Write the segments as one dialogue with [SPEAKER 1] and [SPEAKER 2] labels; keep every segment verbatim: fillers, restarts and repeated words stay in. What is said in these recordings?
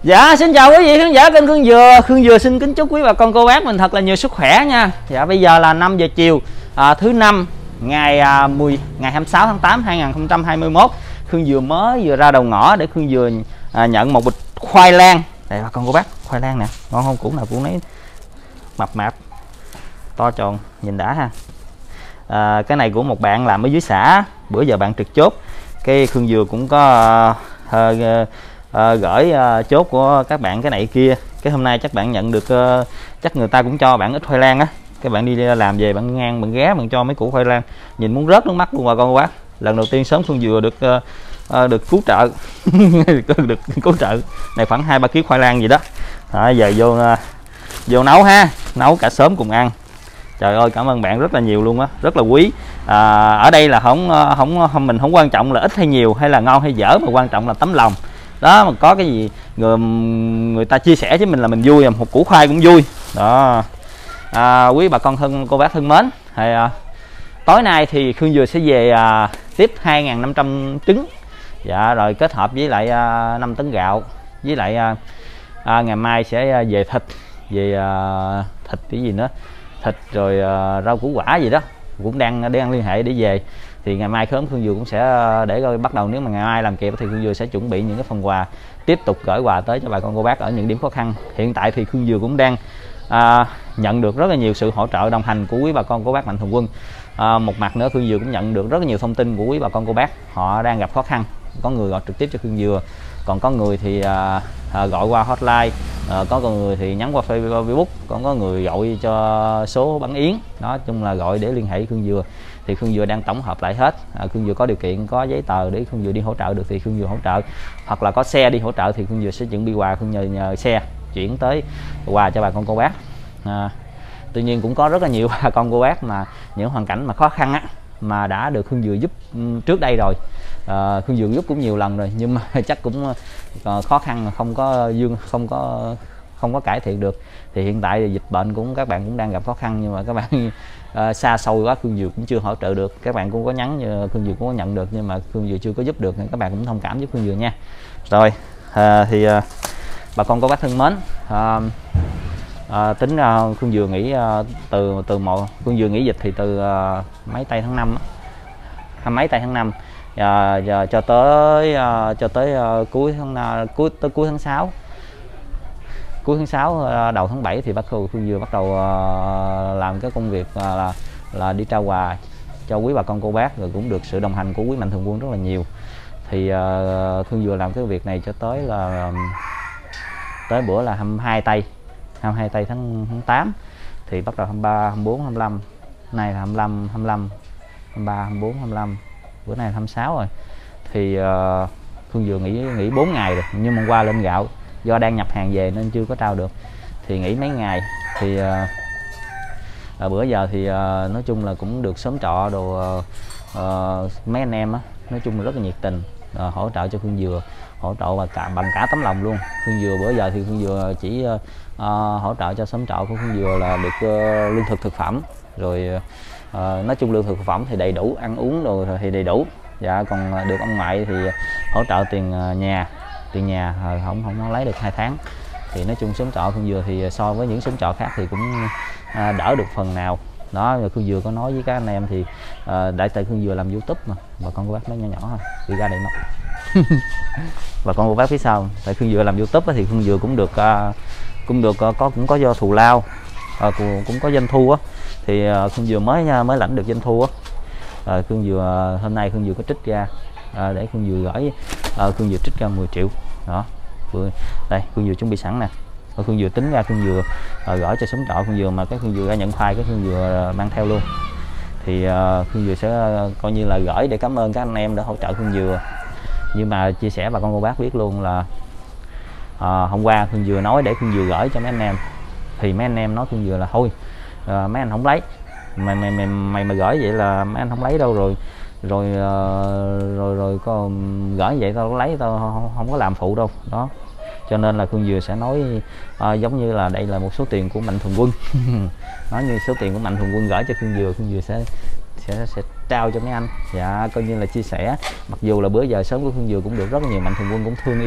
[SPEAKER 1] Dạ xin chào quý vị khán giả kênh Khương Dừa. Khương Dừa xin kính chúc quý bà con cô bác mình thật là nhiều sức khỏe nha. Dạ bây giờ là năm giờ chiều à, thứ năm ngày à, mười ngày hai mươi sáu tháng tám hai nghìn không trăm hai mươi mốt. Khương Dừa mới vừa ra đầu ngõ để Khương Dừa à, nhận một bịch khoai lang. Đây bà con cô bác, khoai lang nè, ngon không? Củ nào cũng lấy mập mạp to tròn nhìn đã ha. À, cái này của một bạn làm ở dưới xã, bữa giờ bạn trực chốt. Cái Khương Dừa cũng có à, à, à, gửi à, chốt của các bạn cái này kia. Cái hôm nay chắc bạn nhận được à, chắc người ta cũng cho bạn ít khoai lang á. Các bạn đi làm về bạn ngang bạn ghé bạn cho mấy củ khoai lang, nhìn muốn rớt nước mắt luôn bà con cô bác. Lần đầu tiên sớm Khương Dừa được uh, uh, được cứu trợ được cứu trợ này khoảng hai ba ký khoai lang gì đó. Đó, giờ vô uh, vô nấu ha, nấu cả xóm cùng ăn. Trời ơi cảm ơn bạn rất là nhiều luôn á, rất là quý. À, ở đây là không không không mình không quan trọng là ít hay nhiều hay là ngon hay dở, mà quan trọng là tấm lòng. Đó, mà có cái gì người người ta chia sẻ với mình là mình vui, một củ khoai cũng vui. Đó. À, quý bà con thân cô bác thân mến, thì à, tối nay thì Khương Dừa sẽ về à, tiếp hai nghìn năm trăm trứng. Dạ rồi kết hợp với lại à, năm tấn gạo, với lại à, à, ngày mai sẽ à, về thịt, về à, thịt cái gì nữa, thịt rồi à, rau củ quả gì đó cũng đang đang liên hệ để về. Thì ngày mai khớm Khương Dừa cũng sẽ để coi bắt đầu, nếu mà ngày mai làm kịp thì Khương Dừa sẽ chuẩn bị những cái phần quà, tiếp tục gửi quà tới cho bà con cô bác ở những điểm khó khăn. Hiện tại thì Khương Dừa cũng đang à, nhận được rất là nhiều sự hỗ trợ đồng hành của quý bà con cô bác mạnh thường quân. À, một mặt nữa Khương Dừa cũng nhận được rất là nhiều thông tin của quý bà con cô bác họ đang gặp khó khăn. Có người gọi trực tiếp cho Khương Dừa, còn có người thì à, à, gọi qua hotline, à, có người thì nhắn qua Facebook, còn có người gọi cho số bán yến. Đó, chung là gọi để liên hệ Khương Dừa. Thì Khương Dừa đang tổng hợp lại hết. À, Khương Dừa có điều kiện, có giấy tờ để Khương Dừa đi hỗ trợ được thì Khương Dừa hỗ trợ, hoặc là có xe đi hỗ trợ thì Khương Dừa sẽ chuẩn bị quà, Khương nhờ, nhờ xe chuyển tới quà cho bà con cô bác. À, tuy nhiên cũng có rất là nhiều bà con cô bác mà những hoàn cảnh mà khó khăn á mà đã được Khương Dừa giúp trước đây rồi. À, Khương Dừa giúp cũng nhiều lần rồi nhưng mà chắc cũng uh, khó khăn mà không có dương không có không có cải thiện được. Thì hiện tại thì dịch bệnh cũng các bạn cũng đang gặp khó khăn, nhưng mà các bạn uh, xa xôi quá Khương Dừa cũng chưa hỗ trợ được. Các bạn cũng có nhắn như Khương Dừa cũng có nhận được, nhưng mà Khương Dừa chưa có giúp được, các bạn cũng thông cảm giúp Khương Dừa nha. Rồi uh, thì uh, bà con cô bác thân mến, uh, À, tính ra uh, Khương Dừa nghỉ uh, từ từ một Khương Dừa nghỉ dịch thì từ uh, mấy tây tháng năm, hai mấy tây tháng năm uh, giờ cho tới uh, cho tới uh, cuối tháng uh, cuối tới cuối tháng sáu, cuối tháng sáu uh, đầu tháng bảy thì bắt đầu Khương Dừa bắt đầu uh, làm cái công việc uh, là là đi trao quà cho quý bà con cô bác, rồi cũng được sự đồng hành của quý mạnh thường quân rất là nhiều. Thì uh, Khương Dừa làm cái việc này cho tới là um, tới bữa là hai mươi hai tây hai mươi hai tây tháng, tháng tám thì bắt đầu hai mươi ba, hai mươi bốn, hai mươi lăm, này là hai mươi lăm, hai mươi lăm, hai mươi ba, hai mươi bốn, hai mươi lăm, bữa nay là hai mươi sáu rồi. Thì uh, Khương Dừa nghỉ nghỉ bốn ngày rồi, nhưng mà hôm qua lên gạo do đang nhập hàng về nên chưa có trao được, thì nghỉ mấy ngày. Thì uh, bữa giờ thì uh, nói chung là cũng được xóm trọ đồ uh, uh, mấy anh em á, nói chung là rất là nhiệt tình uh, hỗ trợ cho Khương Dừa, hỗ trợ và cả bằng cả tấm lòng luôn. Khương Dừa bữa giờ thì Khương Dừa chỉ uh, uh, hỗ trợ cho xóm trọ của Khương Dừa là được uh, lương thực thực phẩm, rồi uh, nói chung lương thực thực phẩm thì đầy đủ, ăn uống rồi thì đầy đủ. Dạ còn được ông ngoại thì hỗ trợ tiền uh, nhà tiền nhà uh, không không lấy được hai tháng. Thì nói chung xóm trọ Khương Dừa thì so với những xóm trọ khác thì cũng uh, đỡ được phần nào. Đó, rồi Khương Dừa có nói với các anh em thì uh, đại tại Khương Dừa làm YouTube mà bà con cô bác nói nhỏ nhỏ thôi đi ra đây nó bà con cô bác phía sau, tại Khương Dừa làm YouTube thì Khương Dừa cũng được uh, cũng được uh, có cũng có do thù lao, uh, cũng, cũng có doanh thu á. Thì uh, Khương Dừa mới mới lãnh được doanh thu á. Uh, Khương Dừa uh, hôm nay Khương Dừa có trích ra uh, để Khương Dừa gửi uh, Khương Dừa trích ra mười triệu đó. Vừa đây Khương Dừa chuẩn bị sẵn nè. Rồi Khương Dừa tính ra Khương Dừa uh, gửi cho xóm trọ Khương Dừa, mà cái Khương Dừa ra nhận file cái Khương Dừa uh, mang theo luôn. Thì uh, Khương Dừa sẽ uh, coi như là gửi để cảm ơn các anh em đã hỗ trợ Khương Dừa. Nhưng mà chia sẻ bà con cô bác biết luôn là à, hôm qua Khương Dừa nói để Khương Dừa gửi cho mấy anh em, thì mấy anh em nói Khương Dừa là thôi à, mấy anh không lấy, mày mày mày mày mà gửi vậy là mấy anh không lấy đâu, rồi rồi uh, rồi rồi có gửi vậy tao lấy, tao không, không có làm phụ đâu đó. Cho nên là Khương Dừa sẽ nói uh, giống như là đây là một số tiền của mạnh thường quân nói như số tiền của mạnh thường quân gửi cho Khương Dừa, Khương Dừa sẽ sẽ sẽ trao cho mấy anh. Dạ coi như là chia sẻ, mặc dù là bữa giờ sớm của Khương Dừa cũng được rất là nhiều mạnh thường quân cũng thương yêu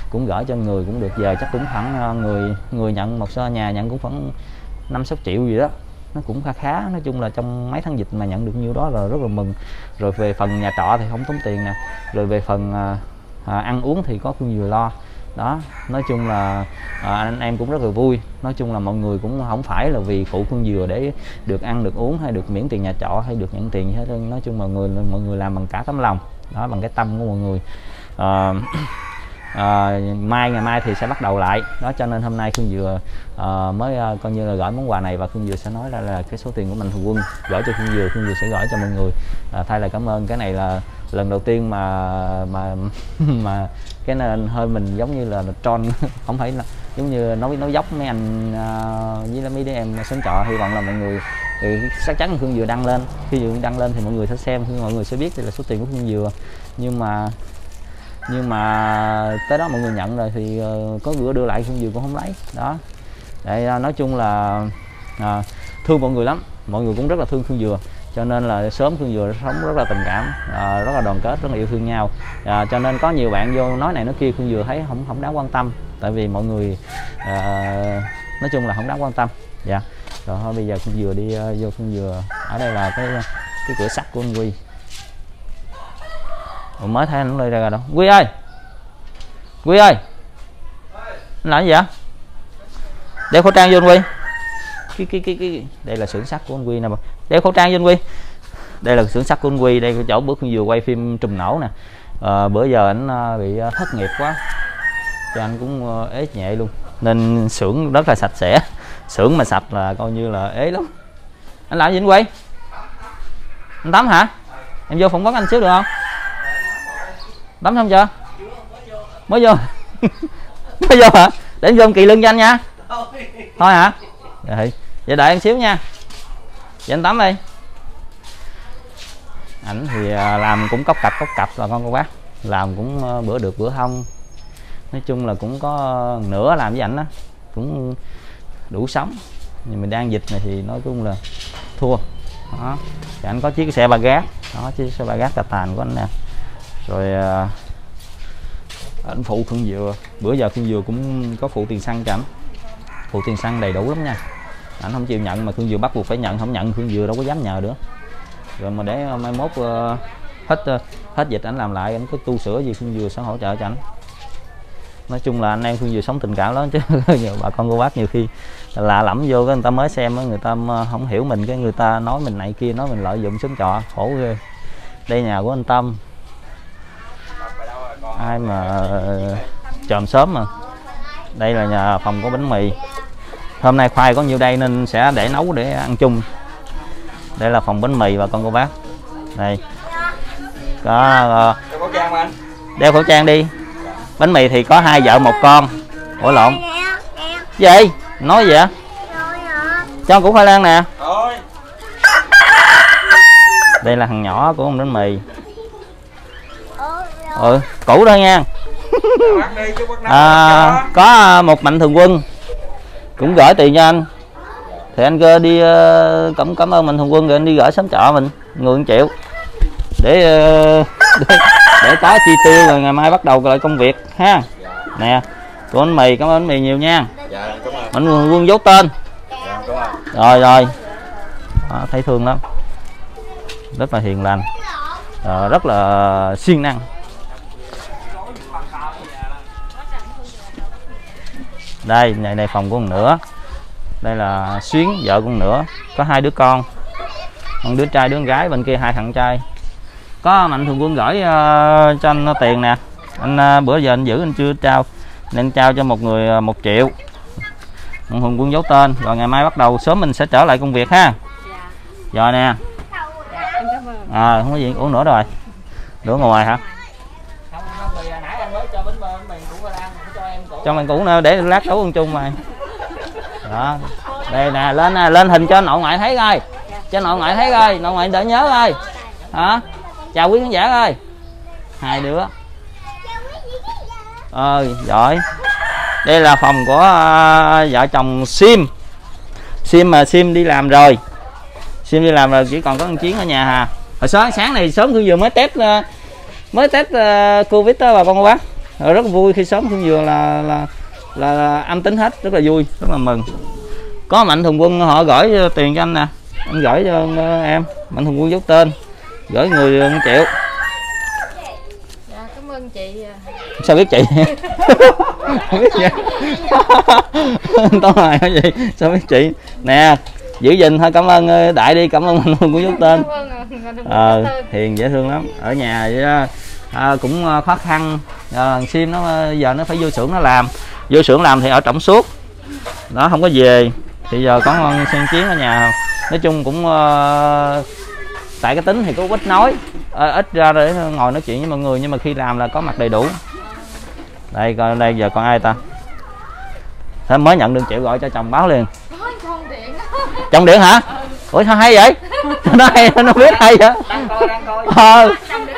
[SPEAKER 1] cũng gửi cho người cũng được giờ chắc cũng khoảng người người nhận một số nhà nhận cũng khoảng năm sáu triệu gì đó, nó cũng khá khá. Nói chung là trong mấy tháng dịch mà nhận được nhiêu đó là rất là mừng. Rồi về phần nhà trọ thì không tốn tiền nè, rồi về phần à, à, ăn uống thì có Khương Dừa lo đó. Nói chung là à, anh em cũng rất là vui. Nói chung là mọi người cũng không phải là vì phụ Khương Dừa để được ăn được uống hay được miễn tiền nhà trọ hay được nhận tiền gì hết. Nói chung là người mọi người làm bằng cả tấm lòng đó, bằng cái tâm của mọi người. à, à, mai ngày mai thì sẽ bắt đầu lại đó, cho nên hôm nay Khương Dừa à, mới à, coi như là gửi món quà này, và Khương Dừa sẽ nói ra là cái số tiền của Mạnh Thường Quân gửi cho Khương Dừa, Khương Dừa sẽ gửi cho mọi người à, thay lời cảm ơn. Cái này là lần đầu tiên mà mà mà cái nên hơi mình giống như là tròn không phải là giống như nói nói dốc mấy anh uh, với mấy đứa em sống trọ. Hy vọng là mọi người thì chắc chắn Khương Dừa đăng lên, khi Dừa đăng lên thì mọi người sẽ xem, khi mọi người sẽ biết đây là số tiền của Khương Dừa. Nhưng mà nhưng mà tới đó mọi người nhận rồi thì uh, có gửi đưa lại Khương Dừa cũng không lấy đó. Để uh, nói chung là uh, thương mọi người lắm, mọi người cũng rất là thương Khương Dừa, cho nên là sớm Khương Dừa sống rất là tình cảm, à, rất là đoàn kết, rất là yêu thương nhau. À, cho nên có nhiều bạn vô nói này nói kia Khương Dừa thấy không không đáng quan tâm, tại vì mọi người à, nói chung là không đáng quan tâm. Dạ. Rồi thôi bây giờ Khương Dừa đi uh, vô Khương Dừa. Ở đây là cái cái cửa sắt của anh Quy. Ủa, mới thấy anh lôi ra rồi đâu. Quy ơi, Quy ơi, anh làm gì vậy? Đeo khẩu trang vô anh Quy. Cái, cái, cái, cái. Đây là xưởng sắt của anh Quy nè, đeo khẩu trang cho anh Quy. Đây là xưởng sắt của anh Quy, đây cái chỗ bữa Khương Dừa quay phim trùm nổ nè. À, bữa giờ anh bị thất nghiệp quá cho anh cũng ế nhẹ luôn, nên xưởng rất là sạch sẽ. Xưởng mà sạch là coi như là ế lắm. Anh làm gì anh Quy? Anh tắm hả? Em vô phỏng vấn anh xíu được không? Tắm xong chưa? Mới vô. Mới vô hả? Để em vô kỳ lưng cho anh nha. Thôi hả? Vậy, vậy đợi em xíu nha. Vậy anh tắm đi. Ảnh thì làm cũng cốc cạch cốc cạch là con cô bác, làm cũng bữa được bữa không. Nói chung là cũng có nửa làm với ảnh đó, cũng đủ sống. Nhưng mình đang dịch này thì nói chung là thua đó. Thì anh có chiếc xe ba gác đó, chiếc xe ba gác cà tàn của anh nè. Rồi anh phụ Khương Dừa, bữa giờ Khương Dừa cũng có phụ tiền xăng cho ảnh, phụ tiền xăng đầy đủ lắm nha. Anh không chịu nhận mà Khương Dừa bắt buộc phải nhận, không nhận Khương Dừa đâu có dám nhờ nữa. Rồi mà để mai mốt uh, hết uh, hết dịch anh làm lại, anh có tu sửa gì Khương Dừa sẽ hỗ trợ cho anh. Nói chung là anh em Khương Dừa sống tình cảm lắm chứ. Nhiều bà con cô bác nhiều khi lạ lẫm vô cái người ta mới xem, người ta không hiểu mình, cái người ta nói mình này kia, nói mình lợi dụng sống trọ, khổ ghê. Đây nhà của anh Tâm, ai mà chòm sớm mà. Đây là nhà phòng có bánh mì. Hôm nay khoai có nhiêu đây nên sẽ để nấu để ăn chung. Đây là phòng bánh mì và con cô bác. Đây có uh, đeo khẩu trang anh. Đeo khẩu trang đi. Bánh mì thì có hai vợ một con. Ủa lộn gì nói gì vậy? Cho củ khoai lang nè. Đây là thằng nhỏ của ông bánh mì. Ừ củ thôi nha. À, có một Mạnh Thường Quân cũng gửi tiền cho anh, thì anh cơ đi uh, cảm cảm ơn Mạnh Thường Quân, rồi anh đi gửi sớm trọ mình người một triệu để, uh, để để có chi tiêu, rồi ngày mai bắt đầu lại công việc ha. Nè của bánh mì, cảm ơn bánh mì nhiều nha.
[SPEAKER 2] Dạ, cảm ơn.
[SPEAKER 1] Mạnh Thường Quân dấu tên.
[SPEAKER 2] Dạ, cảm ơn.
[SPEAKER 1] Rồi rồi à, thấy thương lắm, rất là hiền lành, à, rất là siêng năng. Đây này này phòng của một nửa. Đây là Xuyến vợ của một nửa, có hai đứa con, một đứa trai đứa con gái, bên kia hai thằng trai. Có Mạnh Thường Quân gửi uh, cho anh tiền nè, anh uh, bữa giờ anh giữ anh chưa trao nên trao cho một người uh, một triệu. Mạnh Thường Quân giấu tên, rồi ngày mai bắt đầu sớm mình sẽ trở lại công việc ha. Rồi nè. À không có gì uống nữa rồi. Nữa ngoài hả? Cho mình cũ nữa để lát nấu ăn chung mày. Đó. Đây nè, lên nè, lên hình cho nội ngoại thấy coi. Cho nội ngoại thấy coi, nội ngoại đỡ nhớ coi. Hả? Chào quý khán giả ơi. Hai đứa. Ơi, giỏi. Đây là phòng của uh, vợ chồng Sim. Sim mà Sim đi làm rồi. Sim đi làm rồi, chỉ còn có một Chiến ở nhà hà. Hồi sáng sáng này sớm tôi vừa mới test uh, mới test uh, Covid đó bà con cô bác. Rồi rất là vui khi sớm Khương Dừa là là, là là âm tính hết, rất là vui, rất là mừng. Có Mạnh Thường Quân họ gửi tiền cho anh nè, anh gửi cho em. Mạnh Thường Quân dấu tên, gửi người một triệu.
[SPEAKER 3] Dạ, cảm ơn chị.
[SPEAKER 1] Sao biết chị? Không biết vậy. Tóm lại hả chị? Sao biết chị? Nè, giữ gìn thôi, cảm ơn Đại đi, cảm ơn Mạnh Thường Quân dấu tên. Ờ, hiền dễ thương lắm. Ở nhà vậy đó, à, cũng khó khăn. À, Sim nó giờ nó phải vô xưởng nó làm, vô xưởng làm thì ở Trọng Suốt, nó không có về. Thì giờ có con Sen Chiến ở nhà, nói chung cũng uh, tại cái tính thì có ít nói, uh, ít ra để ngồi nói chuyện với mọi người, nhưng mà khi làm là có mặt đầy đủ. Đây coi đây giờ còn ai ta? Thế mới nhận được triệu gọi cho chồng báo liền. Trong điện hả? Ủa sao hay vậy? Nó hay, nó biết hay vậy? Đang coi, đang coi. Ờ.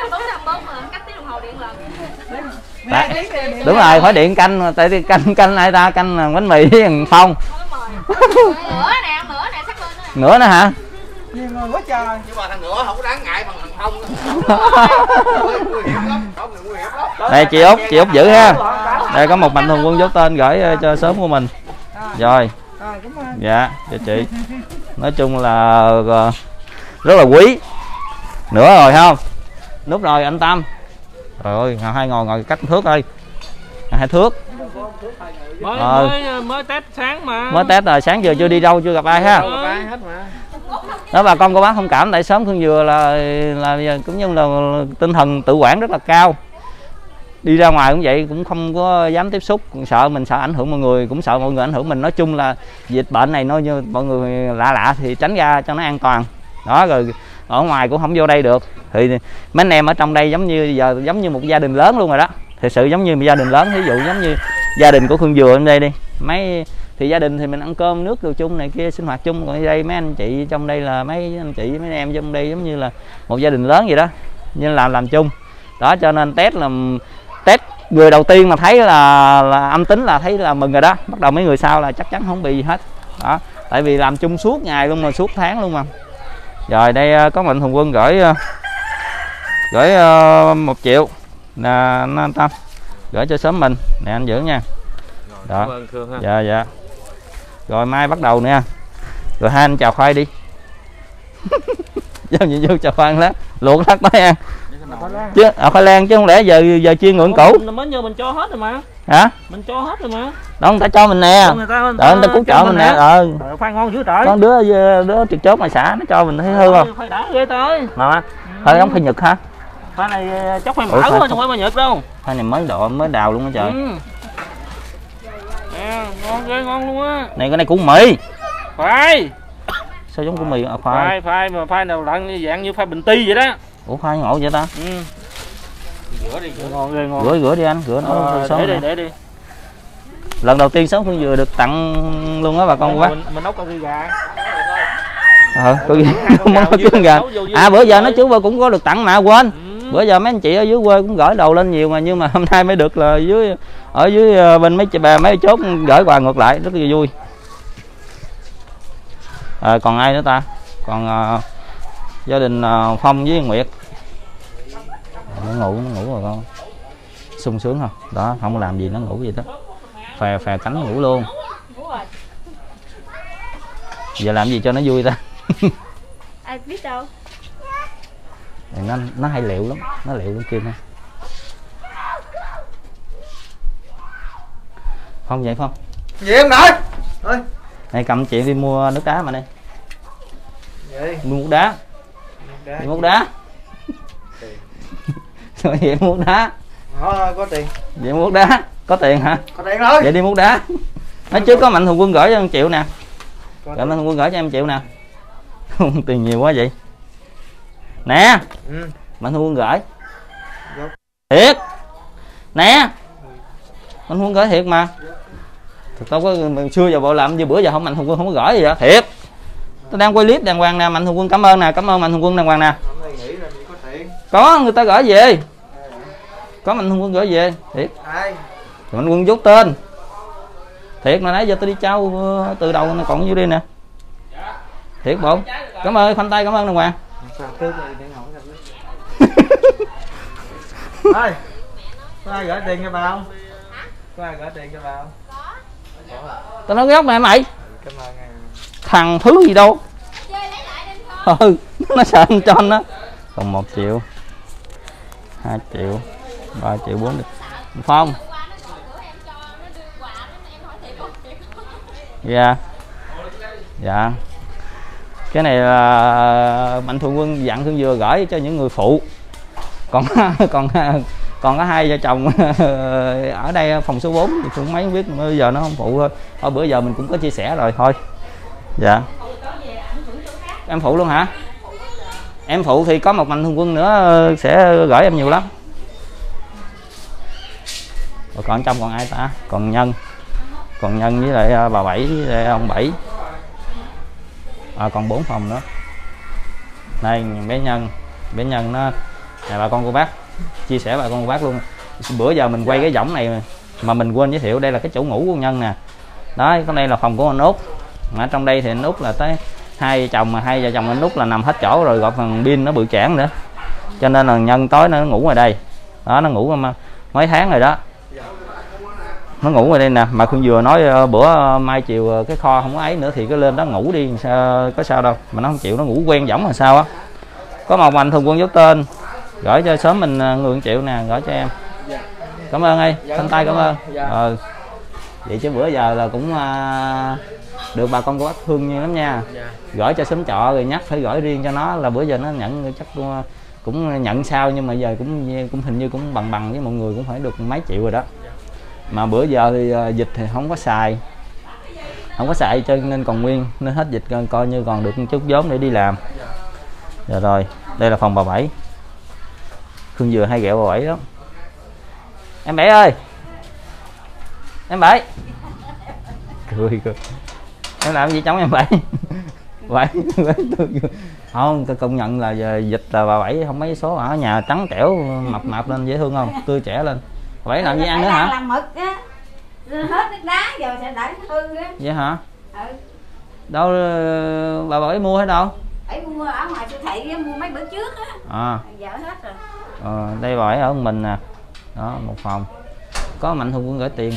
[SPEAKER 1] Đã, đúng rồi, phải điện canh, tại vì canh canh ai ta, canh bánh mì với thằng Phong.
[SPEAKER 3] Nữa nè, nữa nè, sắp lên nữa.
[SPEAKER 1] Nữa nữa hả?
[SPEAKER 4] Nhiều người quá trời.
[SPEAKER 2] Nhưng mà thằng nữa không có đáng ngại bằng thằng Phong. Nguy hiểm lắm, không nguy hiểm lắm.
[SPEAKER 1] Đây chị Út, chị Út giữ ha. Đây có một Mạnh Thường Quân dấu tên gửi cho sớm của mình. Rồi. Dạ, cho chị. Nói chung là rất là quý. Nữa rồi không? Núp rồi anh Tâm. Trời ơi, hai ngồi ngồi cách thước ơi. Hai thước.
[SPEAKER 5] Mới,
[SPEAKER 1] ờ.
[SPEAKER 5] mới mới test sáng mà.
[SPEAKER 1] Mới test rồi, sáng giờ chưa đi đâu, chưa gặp ai ha. Đó bà con cô bác thông cảm, tại sớm Khương Dừa là là cũng như là tinh thần tự quản rất là cao. Đi ra ngoài cũng vậy, cũng không có dám tiếp xúc, sợ mình sợ ảnh hưởng mọi người, cũng sợ mọi người ảnh hưởng mình. Nói chung là dịch bệnh này nó như mọi người lạ lạ thì tránh ra cho nó an toàn. Đó, rồi ở ngoài cũng không vô đây được. Thì mấy anh em ở trong đây giống như giờ giống như một gia đình lớn luôn rồi đó. Thực sự giống như một gia đình lớn, ví dụ giống như gia đình của Khương Dừa ở đây đi. Mấy thì gia đình thì mình ăn cơm nước đồ chung này kia, sinh hoạt chung. Còn ở đây mấy anh chị trong đây là mấy anh chị mấy anh em trong đây giống như là một gia đình lớn vậy đó, nhưng làm làm chung. Đó cho nên test là test người đầu tiên mà thấy là, là âm tính là thấy là mừng rồi đó. Bắt đầu mấy người sau là chắc chắn không bị gì hết. Đó, tại vì làm chung suốt ngày luôn mà, suốt tháng luôn mà. Rồi đây có Mạnh Thường Quân gửi gửi một triệu nè anh Tâm, gửi cho sớm mình nè, anh giữ nha. Đó.
[SPEAKER 5] Cảm ơn Khương ha.
[SPEAKER 1] Dạ dạ. Rồi mai bắt đầu nè. Rồi hai anh chào khoai đi. Giao nhiệm vụ chào khoai lát, luộc lát tới ăn. Chứ à, khoai lang chứ không lẽ giờ giờ chiên ngưỡng cũ.
[SPEAKER 5] Mới như mình cho hết rồi mà.
[SPEAKER 1] Hả?
[SPEAKER 5] Mình cho hết rồi mà.
[SPEAKER 1] Đó người ta cho mình nè.
[SPEAKER 5] Người ta, người
[SPEAKER 1] ta, người ta cứu trợ mình nè. Ờ.
[SPEAKER 5] Khoai ngon dữ trời.
[SPEAKER 1] Con đứa đứa trực chốt ngoài xã nó cho mình thấy hư không?
[SPEAKER 5] Khoai đã ghê tới.
[SPEAKER 1] Mà. Khoai giống khoai Nhật hả?
[SPEAKER 5] Khoai này chắc khoai mỡ thôi, không phải khoai Nhật đâu.
[SPEAKER 1] Khoai này mới độ mới đào luôn đó trời.
[SPEAKER 5] Ừ. À, ngon ghê, ngon luôn á.
[SPEAKER 1] Này cái này củ mì.
[SPEAKER 5] Khoai.
[SPEAKER 1] Sao giống củ mì à, khoai.
[SPEAKER 5] Khoai khoai mà khoai nào dạng dạng như khoai bình ti vậy đó.
[SPEAKER 1] Ủa khoai ngộ vậy ta?
[SPEAKER 5] Ừ. Rửa đi, rửa ngon ghê ngon.
[SPEAKER 1] Rửa rửa đi anh, rửa nó
[SPEAKER 5] ờ,
[SPEAKER 1] sớm.
[SPEAKER 5] Để đi, để đi.
[SPEAKER 1] Lần đầu tiên sớm Khương Dừa được tặng luôn á bà con quá.
[SPEAKER 5] Mình, mình nấu cà ri gà.
[SPEAKER 1] Ờ, cà món trứng gà. À bữa giờ nó chú vừa cũng có được tặng mà quên. Ừ. Bữa giờ mấy anh chị ở dưới quê cũng gửi đồ lên nhiều mà, nhưng mà hôm nay mới được là dưới ở dưới bên mấy chị bà mấy chốt gửi quà ngược lại, rất là vui. À, còn ai nữa ta? Còn uh, gia đình uh, Phong với Nguyệt. Nó ngủ, nó ngủ rồi con. Sung sướng không? Đó, không làm gì nó ngủ vậy đó. Phè phè cánh ngủ luôn. Giờ làm gì cho nó vui ta?
[SPEAKER 3] Ai biết đâu.
[SPEAKER 1] Nó nó hay liệu lắm, nó liệu lắm Kim ha. Không vậy không?
[SPEAKER 4] Gì không nội? Ơi.
[SPEAKER 1] Này cầm chuyện đi mua nước đá mà đây.
[SPEAKER 4] Vậy.
[SPEAKER 1] Mua nước đá. Đi mua nước đá. Sao vậy mua nước đá?
[SPEAKER 4] Đó, có tiền.
[SPEAKER 1] Vậy mua nước đá, có tiền hả?
[SPEAKER 4] Có tiền thôi.
[SPEAKER 1] Vậy đi mua nước đá. Nói trước có Mạnh Thường Quân gửi cho em triệu nè. Rồi Mạnh Thường Quân gửi cho em triệu nè. Tiền nhiều quá vậy. Nè. Ừ. Mạnh Thường Quân gửi. Dạ. Thiệt. Nè. Mạnh Thường Quân gửi thiệt mà. Thực tao có xưa giờ bộ làm như bữa giờ không Mạnh Thường Quân không có gửi gì vậy. Thiệt. Tôi đang quay clip đàng hoàng nè, Mạnh Thường Quân cảm ơn nè, cảm ơn Mạnh Thường Quân đàng hoàng nè. Có người ta gửi về. Có Mạnh Thường Quân gửi về, thiệt. Ai? Mạnh Quân dốt tên. Thiệt mà nãy giờ tôi đi trao từ đầu nó còn nhiêu đi nè. Thiệt bộ. Cảm ơn khoanh tay, cảm ơn đàng hoàng.
[SPEAKER 4] Có ai gửi tiền cho bà không? Có ai gửi tiền cho bà không?
[SPEAKER 1] Tao nói gốc mẹ mày.
[SPEAKER 4] Cảm ơn em.
[SPEAKER 1] Thằng thứ gì đâu. Ừ, nó sợ anh cho nó. Còn một triệu, hai triệu, ba triệu, bốn triệu. Phong. Dạ. Dạ. Cái này là Mạnh Thường Quân dặn Thương Dừa gửi cho những người phụ. Còn còn còn có hai vợ chồng ở đây phòng số bốn thì cũng mấy biết bây giờ nó không phụ thôi. Thôi bữa giờ mình cũng có chia sẻ rồi thôi. Dạ. Em phụ luôn hả? Em phụ thì có một Mạnh Thường Quân nữa sẽ gửi em nhiều lắm. Rồi còn trong còn ai ta? Còn Nhân. Còn Nhân với lại bà Bảy với lại ông Bảy. À, còn bốn phòng nữa. Đây bé Nhân, bé Nhân nó là bà con cô bác, chia sẻ bà con cô bác luôn. Bữa giờ mình quay cái võng này mà mình quên giới thiệu, đây là cái chỗ ngủ của Nhân nè. Đó, cái đây là phòng của anh Út. Mà trong đây thì anh Út là tới hai vợ chồng, mà hai vợ chồng anh Út là nằm hết chỗ rồi, gọi phần pin nó bự chản nữa. Cho nên là Nhân tối nó ngủ ngoài đây. Đó, nó ngủ mấy tháng rồi đó. Nó ngủ ngoài đây nè, mà Khương vừa nói bữa mai chiều cái kho không có ấy nữa thì cứ lên đó ngủ đi, sao có sao đâu, mà nó không chịu, nó ngủ quen võng là sao á. Có một Mạnh Thường Quân dấu tên gửi cho sớm mình người triệu nè, gửi cho em. Cảm ơn ơi, thanh tay cảm ơn. Ờ. Vậy chứ bữa giờ là cũng uh, được bà con của bác thương nhiều lắm nha. Gửi cho sớm trọ rồi nhắc phải gửi riêng cho nó, là bữa giờ nó nhận chắc cũng, cũng nhận sao, nhưng mà giờ cũng cũng hình như cũng bằng bằng với mọi người, cũng phải được mấy triệu rồi đó. Mà bữa giờ thì uh, dịch thì không có xài, không có xài cho nên còn nguyên, nên hết dịch coi như còn được một chút vốn để đi làm. Dạ rồi, đây là phòng bà Bảy. Khương vừa hay ghẹo bà Bảy lắm. Em Bảy ơi, em Bảy. Cười cười. Em làm gì chống em Bảy? Bảy, không, tôi công nhận là giờ dịch là bà Bảy không mấy số, ở nhà trắng trẻo mập mạp lên dễ thương không, tươi trẻ lên. Bà Bảy làm gì ăn nữa hả?
[SPEAKER 3] Làm mực á, hết nước đá giờ sẽ đẩy hư đó.
[SPEAKER 1] Vậy hả?
[SPEAKER 3] Ừ.
[SPEAKER 1] Đâu bà Bảy mua hay đâu?
[SPEAKER 3] Bảy mua ở ngoài siêu thị mua mấy bữa trước á.
[SPEAKER 1] À.
[SPEAKER 3] Giờ hết rồi.
[SPEAKER 1] Ờ, đây bà Bảy ở mình nè. Đó, một phòng. Có Mạnh Thường Quân gửi tiền.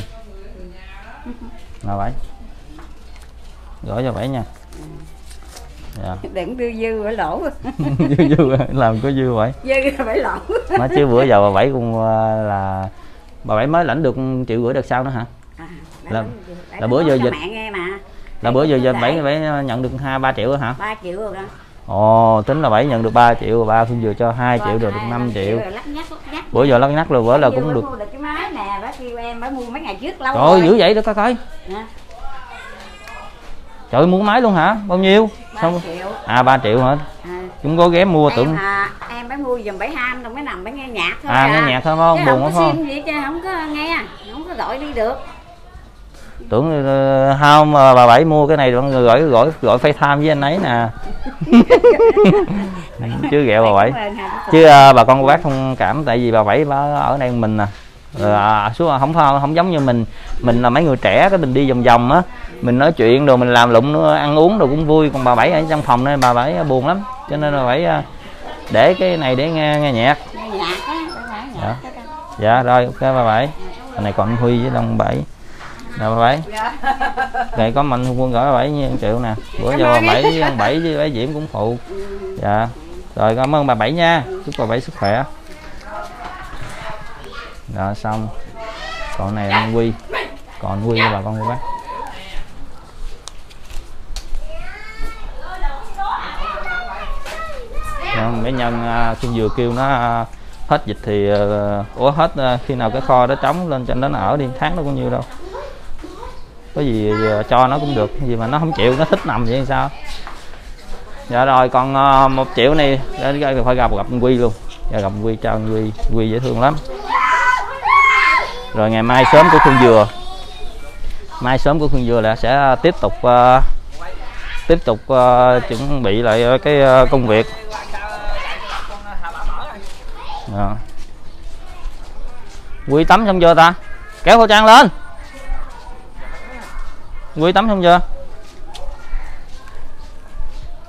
[SPEAKER 1] Bà Bảy. Gửi cho Bảy nha. Dạ.
[SPEAKER 3] Đừng đưa dư phải lỗ.
[SPEAKER 1] Dư dư làm có dư vậy.
[SPEAKER 3] Dư phải lỗ.
[SPEAKER 1] Nói chứ bữa giờ bà Bảy cũng là bà Bảy mới lãnh được triệu rưỡi đợt sau nữa hả?
[SPEAKER 3] À,
[SPEAKER 1] là là bữa giờ dịch
[SPEAKER 3] mà.
[SPEAKER 1] Là bữa giờ dịch Bảy Bảy nhận được hai ba triệu rồi hả?
[SPEAKER 3] ba triệu rồi đó.
[SPEAKER 1] Ồ, tính là Bảy nhận được ba triệu rồi, ba Phương vừa cho hai triệu rồi được năm triệu. Bữa giờ lắc nhắc rồi, bữa là cũng được.
[SPEAKER 3] Mua được cái máy nè, bác kêu em mới mua mấy ngày trước lâu
[SPEAKER 1] trời
[SPEAKER 3] rồi.
[SPEAKER 1] Dữ vậy đó coi coi.
[SPEAKER 3] Hả?
[SPEAKER 1] Trời ơi, mua máy luôn hả? Bao nhiêu?
[SPEAKER 3] ba triệu.
[SPEAKER 1] À ba triệu hả?
[SPEAKER 3] À.
[SPEAKER 1] Chúng có ghé mua
[SPEAKER 3] Em,
[SPEAKER 1] tưởng
[SPEAKER 3] à, em mới mua giùm Bảy ham, đâu mới nằm mới nghe nhạc thôi.
[SPEAKER 1] À,
[SPEAKER 3] à.
[SPEAKER 1] nghe nhạc thôi không?
[SPEAKER 3] Chứ
[SPEAKER 1] Buồn
[SPEAKER 3] không
[SPEAKER 1] không
[SPEAKER 3] có
[SPEAKER 1] không?
[SPEAKER 3] sim gì chứ không có nghe, không có gọi đi được.
[SPEAKER 1] Tưởng uh, không mà bà Bảy mua cái này rồi gọi gọi gọi FaceTime với anh ấy nè. Chứ ghẹo bà Bảy. Chứ uh, bà con cô bác thông cảm, tại vì bà Bảy bà ở đây mình nè. À, xuống không không giống như mình mình là mấy người trẻ, cái mình đi vòng vòng á, mình nói chuyện rồi mình làm lụng nữa, ăn uống rồi cũng vui, còn bà Bảy ở trong phòng nên bà Bảy buồn lắm, cho nên bà Bảy để cái này để nghe nghe nhạc.
[SPEAKER 3] Nghe nhạc á,
[SPEAKER 1] dạ. Dạ rồi, ok bà Bảy. Cái này còn Huy với Long Bảy. Nè bà Bảy. Đây có Mạnh Thường Quân gửi bà Bảy như triệu nè. Bữa giờ bà Bảy với ông Bảy với bà Diễm cũng phụ. Dạ. Rồi cảm ơn bà Bảy nha. Chúc bà Bảy sức khỏe. Rồi xong. Còn này là Quy. Còn Quy với bà con cô bác. Mấy nhân khi vừa kêu nó hết dịch thì ủa hết khi nào cái kho đó trống lên cho nó ở đi, tháng nó có nhiêu đâu, có gì cho nó cũng được, gì mà nó không chịu, nó thích nằm vậy sao. Dạ rồi còn một triệu này để phải gặp gặp Quy luôn. Dạ, gặp Quy cho Quy Quy dễ thương lắm. Rồi ngày mai sớm của Khương Dừa, mai sớm của Khương Dừa là sẽ tiếp tục uh, tiếp tục uh, chuẩn bị lại cái uh, công việc. Đó. Quy tắm xong chưa ta? Kéo khẩu trang lên. Quy tắm xong chưa?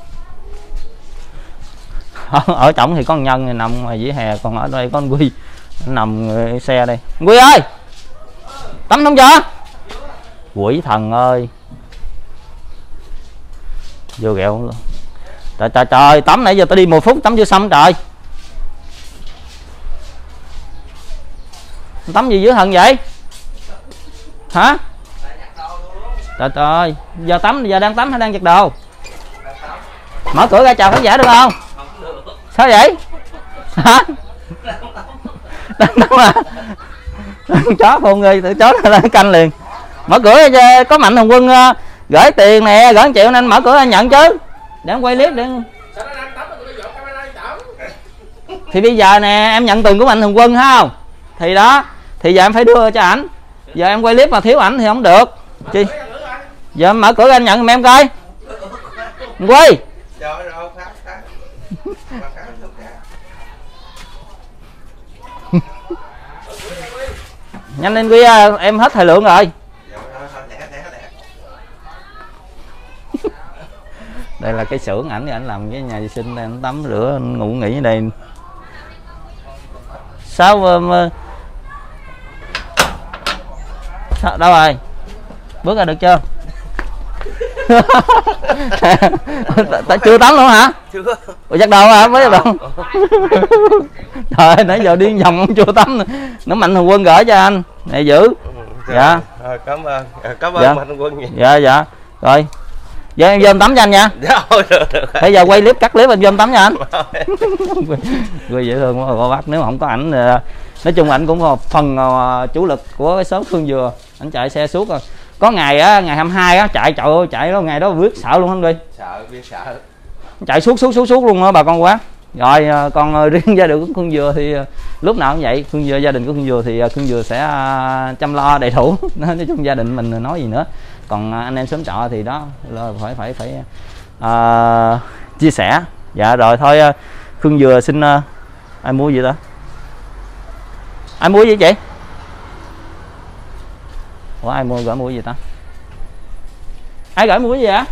[SPEAKER 1] Ở, ở trỏng thì có Nhân này nằm ngoài vỉa hè, còn ở đây có anh Quy. Nằm xe đây. Quy ơi, tắm không cho? Quỷ thần ơi, vô ghẹo luôn. Trời trời trời, tắm nãy giờ tôi đi mười phút tắm chưa xong trời. Tắm gì dưới thần vậy hả? Trời trời, giờ tắm giờ đang tắm hay đang giặt đồ? Mở cửa ra chào khán giả được không? Sao vậy hả? Đang tắm à? Chó khôn người, tự chó nó lên canh liền. Mở cửa ra, có Mạnh Thường Quân uh, gửi tiền nè, gửi một triệu nên mở cửa ra nhận chứ. Để em quay clip để. Thì bây giờ nè em nhận tiền của Mạnh Thường Quân ha không? Thì đó, thì giờ em phải đưa cho ảnh. Giờ em quay clip mà thiếu ảnh thì không được. Chi? Giờ em mở cửa ra anh nhận giùm em coi. Quay. Nhanh lên Quy à, em hết thời lượng rồi. Đây là cái xưởng ảnh, ảnh làm cái nhà vệ sinh đây, ảnh tắm rửa, anh ngủ nghỉ ở đây. Sao mà... Sao đâu rồi? Bước ra được chưa? Ta chưa tắm luôn hả? Chưa. Ủa chắc đâu hả? Mới chắc đâu. Trời nãy giờ đi vòng không chưa tắm nữa. Nó Mạnh Thường Quân gửi cho anh. Này giữ. Dạ. Rồi cảm ơn. Cảm ơn dạ. Mạnh Thường Quân. Dạ dạ. Rồi. Giờ em vô em tắm cho anh nha. Dạ thôi được, được. Bây giờ quay clip cắt clip em vô em tắm cho anh. Quay dễ thương quá cô bác, nếu mà không có ảnh nói chung ảnh cũng một phần chủ lực của cái xóm Khương Dừa. Ảnh chạy xe suốt rồi. Có ngày á, ngày hai mươi hai á chạy trời ơi, chạy đó ngày đó biết sợ luôn không đi. Sợ, biết sợ. Chạy suốt suốt suốt suốt luôn đó bà con quá. Rồi còn riêng gia đình của Khương Dừa thì lúc nào cũng vậy, Khương Dừa gia đình của Khương Dừa thì Khương Dừa sẽ chăm lo đầy đủ. Nói chung gia đình mình nói gì nữa. Còn anh em xóm trọ thì đó là phải phải phải uh, chia sẻ. Dạ rồi thôi Khương Dừa xin uh, ai mua gì đó? Ai mua gì chị? Ủa ai mua gửi mua gì ta? Ai gửi mua cái gì hả?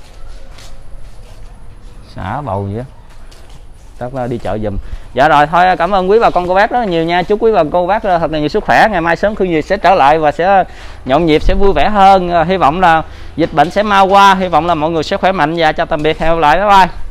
[SPEAKER 1] Xả bầu gì á. Chắc là đi chợ giùm. Dạ rồi thôi cảm ơn quý bà con cô bác rất là nhiều nha. Chúc quý bà con cô bác thật là nhiều sức khỏe. Ngày mai sớm Khương Dừa sẽ trở lại và sẽ nhộn nhịp, sẽ vui vẻ hơn. Hy vọng là dịch bệnh sẽ mau qua. Hy vọng là mọi người sẽ khỏe mạnh và chào tạm biệt. Hẹn gặp lại. Bye bye.